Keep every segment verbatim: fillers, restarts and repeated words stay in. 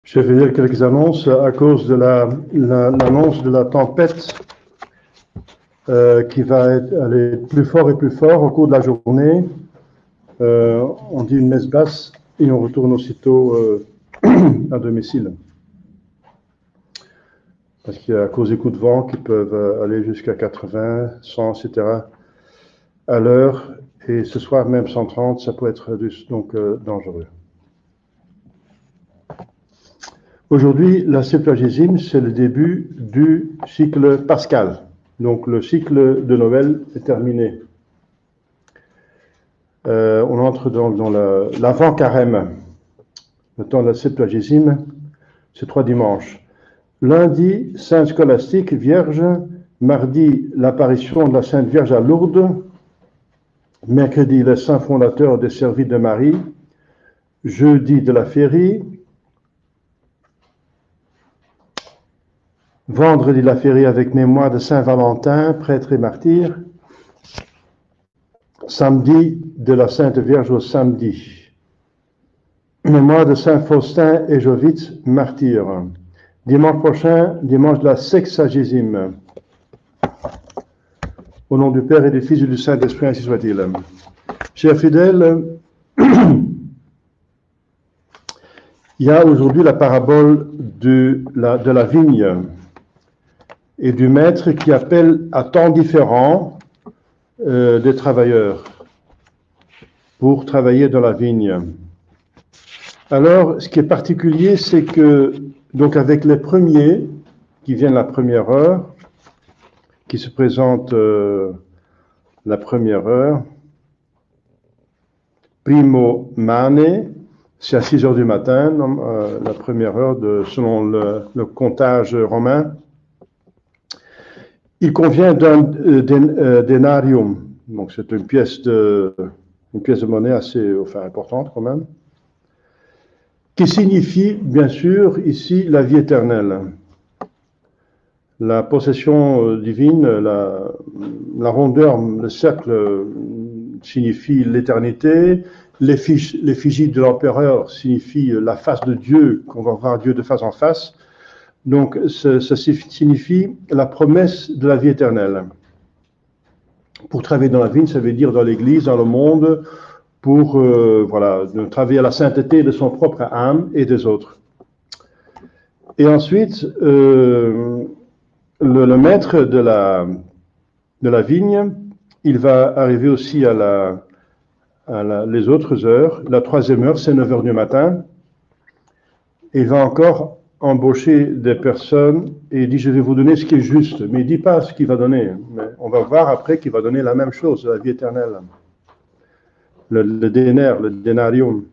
Je vais dire quelques annonces à cause de la, la, l'annonce de la tempête euh, qui va être, aller plus fort et plus fort au cours de la journée. Euh, on dit une messe basse et on retourne aussitôt euh, à domicile. Parce qu'il y a à cause des coups de vent qui peuvent aller jusqu'à quatre-vingts, cent, et cetera à l'heure. Et ce soir même cent trente, ça peut être donc euh, dangereux. Aujourd'hui, la Septuagésime, c'est le début du cycle pascal. Donc le cycle de Noël est terminé. Euh, on entre dans, dans la, l'avant-carême. Le temps de la Septuagésime, c'est trois dimanches. Lundi, Sainte Scolastique, Vierge. Mardi, l'apparition de la Sainte Vierge à Lourdes. Mercredi, le Saint fondateur des Servites de Marie. Jeudi, de la Féerie. Vendredi, la Féerie avec mémoire de Saint Valentin, prêtre et martyr. Samedi, de la Sainte Vierge au samedi. Mémoire de Saint Faustin et Jovite, martyr. Dimanche prochain, dimanche de la sexagésime. Au nom du Père et du Fils et du Saint-Esprit, ainsi soit-il. Chers fidèles, il y a aujourd'hui la parabole de la, de la vigne et du maître qui appelle à temps différents euh, des travailleurs pour travailler dans la vigne. Alors, ce qui est particulier, c'est que, donc avec les premiers qui viennent la première heure, qui se présentent euh, la première heure, primo mane, c'est à six heures du matin, euh, la première heure de, selon le, le comptage romain. Il convient d'un euh, denarium, donc c'est une pièce de, une pièce de monnaie assez enfin, importante quand même, qui signifie bien sûr ici la vie éternelle. La possession divine, la, la rondeur, le cercle signifie l'éternité, l'effigie de l'empereur signifie la face de Dieu, qu'on va voir Dieu de face en face. Donc, ça, ça signifie la promesse de la vie éternelle. Pour travailler dans la vigne, ça veut dire dans l'Église, dans le monde, pour euh, voilà, travailler à la sainteté de son propre âme et des autres. Et ensuite, euh, le, le maître de la, de la vigne, il va arriver aussi à, la, à la, les autres heures. La troisième heure, c'est neuf heures du matin. Il va encore embaucher des personnes et il dit je vais vous donner ce qui est juste, mais il ne dit pas ce qu'il va donner, mais on va voir après qu'il va donner la même chose, la vie éternelle, le, le dénaire, le denarium.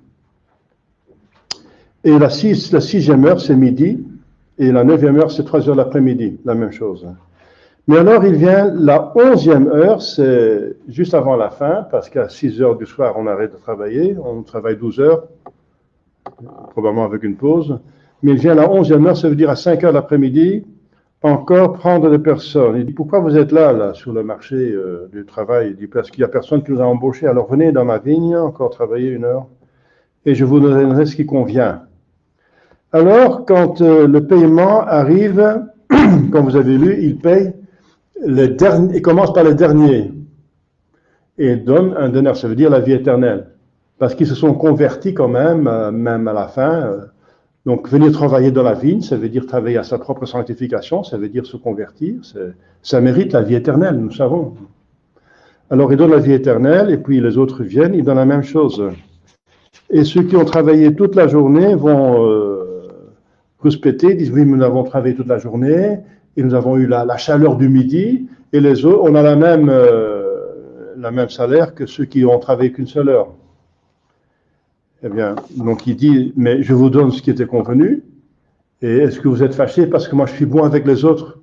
Et la, six, la sixième heure c'est midi et la neuvième heure c'est trois heures l'après-midi, la même chose. Mais alors il vient la onzième heure, c'est juste avant la fin, parce qu'à six heures du soir on arrête de travailler, on travaille douze heures, probablement avec une pause. Mais il vient à la onzième heure, ça veut dire à cinq heures l'après-midi, encore prendre des personnes. Il dit, pourquoi vous êtes là, là, sur le marché euh, du travail? Il dit, parce qu'il n'y a personne qui nous a embauchés. Alors venez dans ma vigne, encore travailler une heure, et je vous donnerai ce qui convient. Alors, quand euh, le paiement arrive, comme vous avez lu, il paye, le dernier, il commence par le dernier, et donne un denaire, ça veut dire la vie éternelle. Parce qu'ils se sont convertis quand même, euh, même à la fin, euh, donc, venir travailler dans la vigne, ça veut dire travailler à sa propre sanctification, ça veut dire se convertir, ça mérite la vie éternelle, nous savons. Alors, il donne la vie éternelle, et puis les autres viennent, ils donnent la même chose. Et ceux qui ont travaillé toute la journée vont euh, rouspéter, disent, oui, nous avons travaillé toute la journée, et nous avons eu la, la chaleur du midi, et les autres, on a la même, euh, la même salaire que ceux qui ont travaillé qu'une seule heure. Eh bien, donc il dit, mais je vous donne ce qui était convenu, et est-ce que vous êtes fâchés parce que moi je suis bon avec les autres?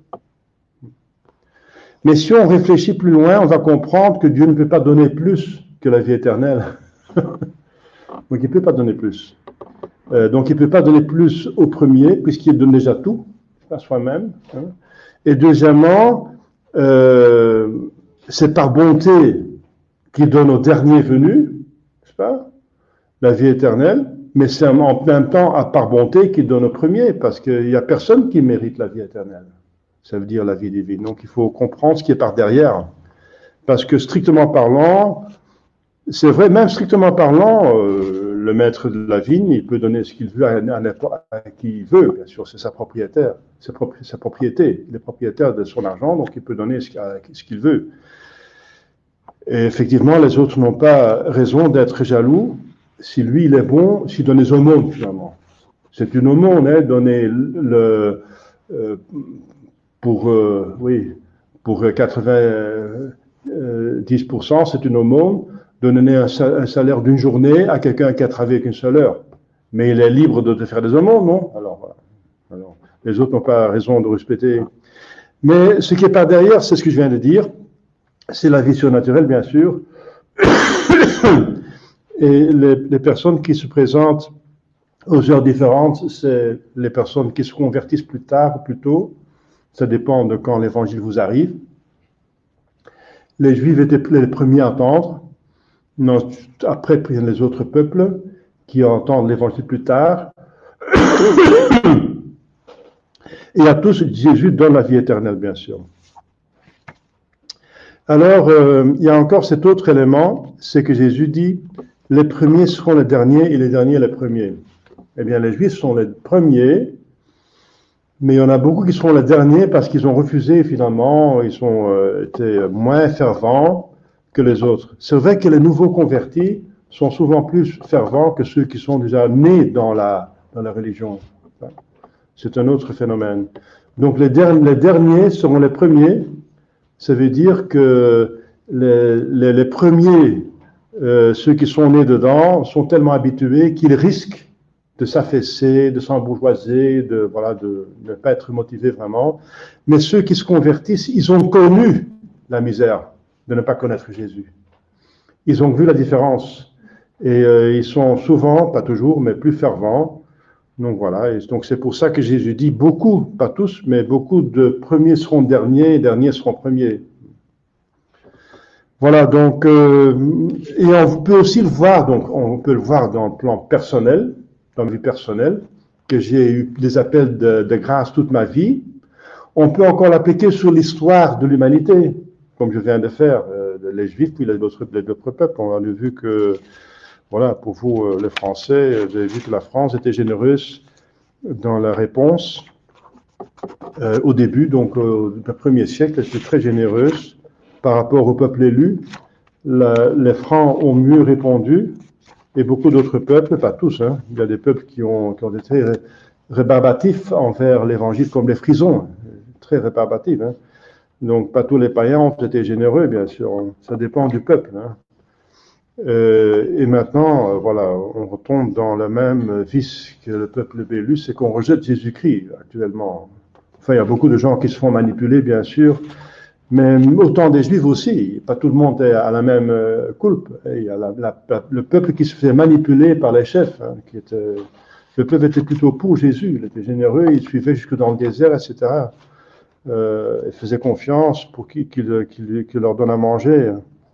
Mais si on réfléchit plus loin, on va comprendre que Dieu ne peut pas donner plus que la vie éternelle. Donc il ne peut pas donner plus. Euh, donc il ne peut pas donner plus au premier, puisqu'il donne déjà tout, à soi-même. Hein. Et deuxièmement, euh, c'est par bonté qu'il donne au dernier venu, n'est-ce pas? La vie éternelle, mais c'est en même temps à par bonté qu'il donne au premier, parce qu'il n'y a personne qui mérite la vie éternelle. Ça veut dire la vie divine. Donc il faut comprendre ce qui est par derrière. Parce que strictement parlant, c'est vrai, même strictement parlant, euh, le maître de la vigne, il peut donner ce qu'il veut à, à, à qui il veut, bien sûr, c'est sa propriétaire, c'est propri, sa propriété, il est propriétaire de son argent, donc il peut donner ce, ce qu'il veut. Et effectivement, les autres n'ont pas raison d'être jaloux si lui il est bon, s'il donne les aumônes finalement. C'est une aumône, hein, donner le, euh, pour, euh, oui, pour quatre-vingt-dix pour cent, c'est une aumône. Donner un salaire d'une journée à quelqu'un qui a travaillé qu'une seule heure. Mais il est libre de, de faire des aumônes, non? Alors, voilà. Alors, les autres n'ont pas raison de respecter. Mais ce qui est par derrière, c'est ce que je viens de dire. C'est la vie surnaturelle, bien sûr. Et les, les personnes qui se présentent aux heures différentes, c'est les personnes qui se convertissent plus tard ou plus tôt. Ça dépend de quand l'évangile vous arrive. Les Juifs étaient les premiers à entendre. Non, après, il y a les autres peuples qui entendent l'évangile plus tard. Et à tous, Jésus donne la vie éternelle, bien sûr. Alors, euh, il y a encore cet autre élément, c'est que Jésus dit, les premiers seront les derniers et les derniers les premiers. Eh bien, les Juifs sont les premiers, mais il y en a beaucoup qui seront les derniers parce qu'ils ont refusé, finalement, ils ont euh, été moins fervents que les autres. C'est vrai que les nouveaux convertis sont souvent plus fervents que ceux qui sont déjà nés dans la, dans la religion. C'est un autre phénomène. Donc les, der les derniers seront les premiers. Ça veut dire que les, les, les premiers, euh, ceux qui sont nés dedans, sont tellement habitués qu'ils risquent de s'affaisser, de s'embourgeoiser, de voilà, de ne pas être motivés vraiment. Mais ceux qui se convertissent, ils ont connu la misère de ne pas connaître Jésus. Ils ont vu la différence. Et euh, ils sont souvent, pas toujours, mais plus fervents. Donc voilà, et donc c'est pour ça que Jésus dit beaucoup, pas tous, mais beaucoup de premiers seront derniers, et derniers seront premiers. Voilà, donc, euh, et on peut aussi le voir, donc on peut le voir dans le plan personnel, dans ma vie personnelle, que j'ai eu des appels de, de grâce toute ma vie. On peut encore l'appliquer sur l'histoire de l'humanité, comme je viens de faire, euh, les Juifs, puis les autres, les autres peuples. On a vu que, voilà, pour vous, euh, les Français, vous avez vu que la France était généreuse dans la réponse euh, au début, donc euh, le premier siècle, elle était très généreuse par rapport au peuple élu. La, les Francs ont mieux répondu, et beaucoup d'autres peuples, pas tous, hein, il y a des peuples qui ont, qui ont été rébarbatifs envers l'évangile, comme les Frisons, très rébarbatifs, hein. Donc, pas tous les païens ont été généreux, bien sûr. Ça dépend du peuple, hein. Euh, et maintenant, euh, voilà, on retombe dans le même vice que le peuple élu, c'est qu'on rejette Jésus-Christ actuellement. Enfin, il y a beaucoup de gens qui se font manipuler, bien sûr, mais autant des Juifs aussi. Pas tout le monde est à la même euh, culpe. Il y a la, la, le peuple qui se fait manipuler par les chefs, hein, qui était, le peuple était plutôt pour Jésus. Il était généreux, il suivait jusque dans le désert, et cetera. Euh, il faisait confiance pour qu'il qu'il, qu'il, qu'il leur donne à manger.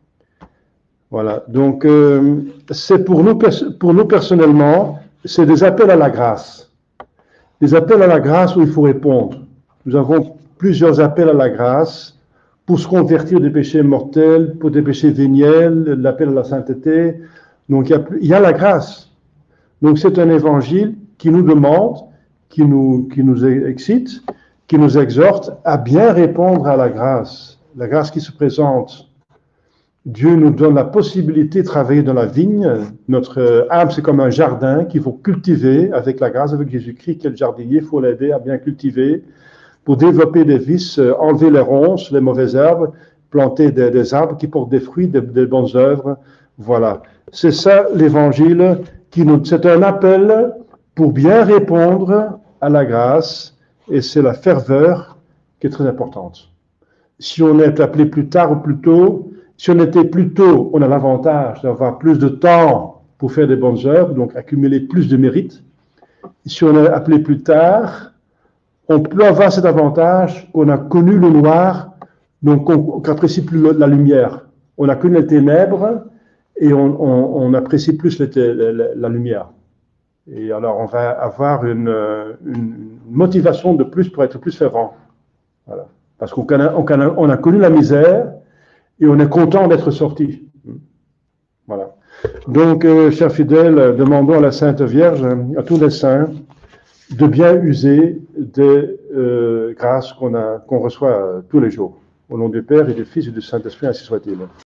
Voilà. Donc, euh, c'est pour nous, pour nous personnellement, c'est des appels à la grâce. Des appels à la grâce où il faut répondre. Nous avons plusieurs appels à la grâce pour se convertir des péchés mortels, pour des péchés véniels, l'appel à la sainteté. Donc, il y a, il y a la grâce. Donc, c'est un évangile qui nous demande, qui nous, qui nous excite, qui nous exhorte à bien répondre à la grâce, la grâce qui se présente. Dieu nous donne la possibilité de travailler dans la vigne. Notre âme, c'est comme un jardin qu'il faut cultiver avec la grâce, avec Jésus-Christ, qui est le jardinier. Il faut l'aider à bien cultiver pour développer des vices, enlever les ronces, les mauvaises herbes, planter des, des arbres qui portent des fruits, des, des bonnes œuvres. Voilà. C'est ça l'évangile qui nous, c'est un appel pour bien répondre à la grâce, et c'est la ferveur qui est très importante. Si on est appelé plus tard ou plus tôt, si on était plus tôt, on a l'avantage d'avoir plus de temps pour faire des bonnes œuvres, donc accumuler plus de mérites. Si on est appelé plus tard, on peut avoir cet avantage, on a connu le noir, donc on n'apprécie plus la lumière. On a connu les ténèbres et on, on, on apprécie plus les, la, la lumière. Et alors, on va avoir une, une motivation de plus pour être plus fervent. Voilà. Parce qu'on a, on a, on a connu la misère et on est content d'être sorti. Voilà. Donc, euh, chers fidèles, demandons à la Sainte Vierge, à tous les saints, de bien user des euh, grâces qu'on a, qu'on reçoit euh, tous les jours. Au nom du Père et du Fils et du Saint-Esprit, ainsi soit-il.